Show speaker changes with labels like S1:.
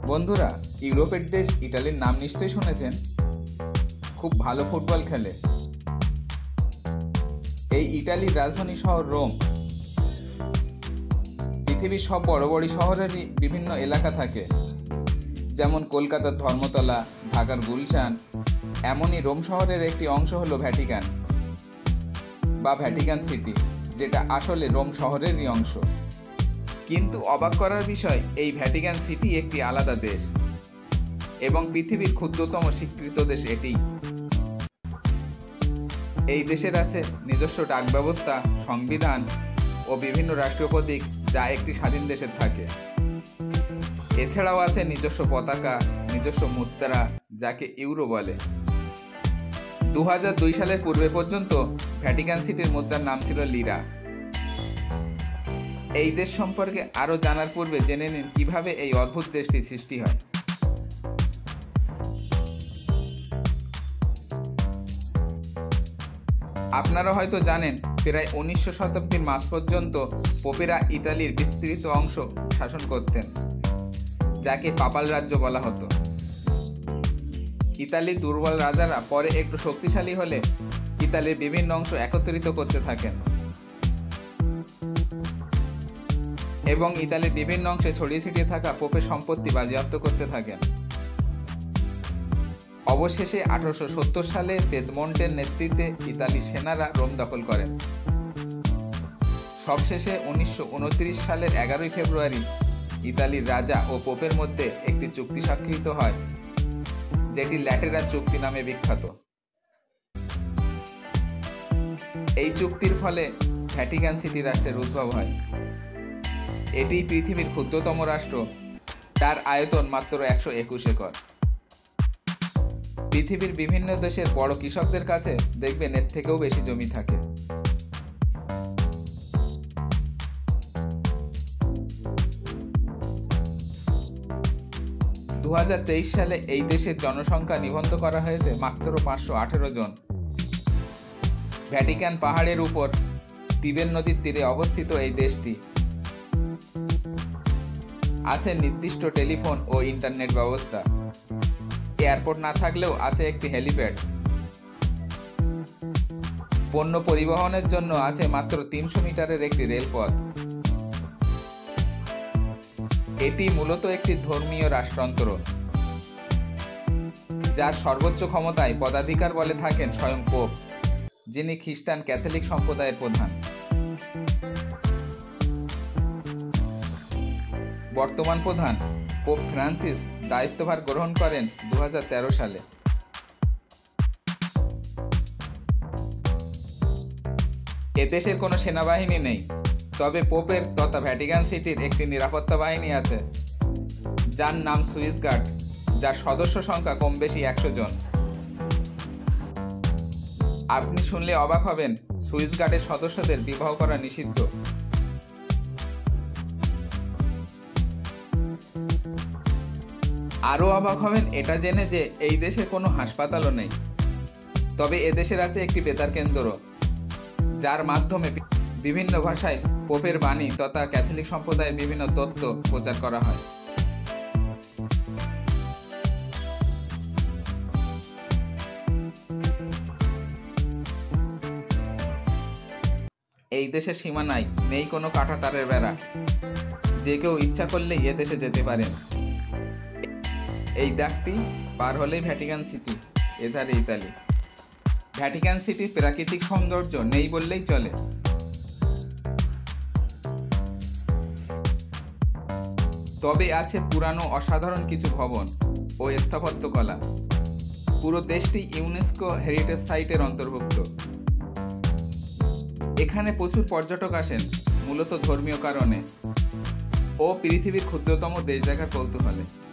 S1: বন্ধুরা, ইউরোপের দেশ ইতালির নাম নিশ্চয়ই শুনেছেন। খুব ভালো ফুটবল খেলে। এই ইতালির রাজধানী শহর রোম। পৃথিবীর সব বড় বড় শহরেরই বিভিন্ন এলাকা থাকে, যেমন কলকাতার ধর্মতলা, ঢাকার গুলশান। এমনই রোম শহরের একটি অংশ হলো ভ্যাটিকান বা ভ্যাটিকান সিটি, যেটা আসলে রোম শহরেরই অংশ। কিন্তু অবাক করার বিষয়, এই ভ্যাটিকান সিটি একটি আলাদা দেশ এবং পৃথিবীর ক্ষুদ্রতম স্বীকৃত দেশ এটি। এই দেশের আছে নিজস্ব ডাক ব্যবস্থা, সংবিধান ও বিভিন্ন রাষ্ট্রীয় প্রতীক, যা একটি স্বাধীন দেশের থাকে। এছাড়াও আছে নিজস্ব পতাকা, নিজস্ব মুদ্রা, যাকে ইউরো বলে। 2002 সালের পূর্বে পর্যন্ত ভ্যাটিকান সিটির মুদ্রার নাম ছিল লিরা। এই দেশ সম্পর্কে আরো জানার পূর্বে জেনে নিন কিভাবে এই অদ্ভুত দেশটি সৃষ্টি হয়। আপনারা হয়তো জানেন, প্রায় 1900 শতাব্দীর মাঝ পর্যন্ত পোপেরা ইতালির বিস্তৃত অংশ শাসন করতেন, যাকে পাপাল রাজ্য বলা হতো। ইতালির দুর্বল রাজারা পরে একটু শক্তিশালী হলে ইতালির বিভিন্ন অংশ একত্রিত করতে থাকেন এবং ইতালির বিভিন্ন অংশে ছড়িয়ে ছিটিয়ে থাকা পোপের সম্পত্তি বাজেয়াপ্ত করতে থাকেন। অবশেষে 1870 সালে পেদমন্টের নেতৃত্বে ইতালির সেনারা রোম দখল করেন। সবশেষে 1929 সালের 11 ফেব্রুয়ারি ইতালির রাজা ও পোপের মধ্যে একটি চুক্তি স্বাক্ষরিত হয়, যেটি ল্যাটেরান চুক্তি নামে বিখ্যাত। এই চুক্তির ফলে ভ্যাটিকান সিটি রাষ্ট্রের উদ্ভব হয়। এটি পৃথিবীর ক্ষুদ্রতম রাষ্ট্র, তার আয়তন মাত্র 121 একর। পৃথিবীর বিভিন্ন দেশের বড় কৃষকদের কাছে দেখবেন এর থেকেও বেশি জমি থাকে। সালে এই দেশের জনসংখ্যা নিবন্ধ করা হয়েছে মাত্র 518 জন। ভ্যাটিকান পাহাড়ের উপর তিবের নদীর তীরে অবস্থিত এই দেশটি। আছে নির্দিষ্ট টেলিফোন ও ইন্টারনেট ব্যবস্থা। এয়ারপোর্ট না থাকলেও আছে একটি হেলিপ্যাড। পণ্য পরিবহনের জন্য আছে মাত্র 300 মিটারের একটি রেলপথ। এটি মূলত একটি ধর্মীয় রাষ্ট্রযন্ত্র, যার সর্বোচ্চ ক্ষমতায় পদাধিকার বলে থাকেন স্বয়ং পোপ, যিনি খ্রিস্টান ক্যাথলিক সম্প্রদায়ের প্রধান। বর্তমান প্রধান পোপ ফ্রান্সিস দায়িত্বভার গ্রহণ করেন 2013 সালে। এদেশের কোনো সেনাবাহিনী নেই, তবে পোপের তথা ভ্যাটিকান সিটির একটি নিরাপত্তা বাহিনী আছে, যার নাম সুইস গার্ড, যার সদস্য সংখ্যা কম বেশি 100 জন। আপনি শুনলে অবাক হবেন, সুইস গার্ডের সদস্যদের বিবাহ করা নিষিদ্ধ। আরও অবাক হবেন এটা জেনে যে এই দেশে কোনো হাসপাতালও নেই, তবে এদেশের আছে একটি বেতার কেন্দ্র, যার মাধ্যমে বিভিন্ন ভাষায় পোপের বাণী তথা ক্যাথলিক সম্প্রদায়ের বিভিন্ন তথ্য প্রচার করা হয়। এই দেশের সীমানায় নেই কোনো কাঁটা তারের বেড়া, যে কেউ ইচ্ছা করলেই এ দেশে যেতে পারেন। এই দাগটি পার হলেই ভ্যাটিকান সিটি, এধারে ইতালি। ভ্যাটিকান সিটির প্রাকৃতিক সৌন্দর্য নেই বললেই চলে। তবে আছে পুরানো অসাধারণ কিছু ভবন ও স্থাপত্যকলা। পুরো দেশটি ইউনেস্কো হেরিটেজ সাইটের অন্তর্ভুক্ত। এখানে প্রচুর পর্যটক আসেন, মূলত ধর্মীয় কারণে ও পৃথিবীর ক্ষুদ্রতম দেশ দেখার কৌতূহলে।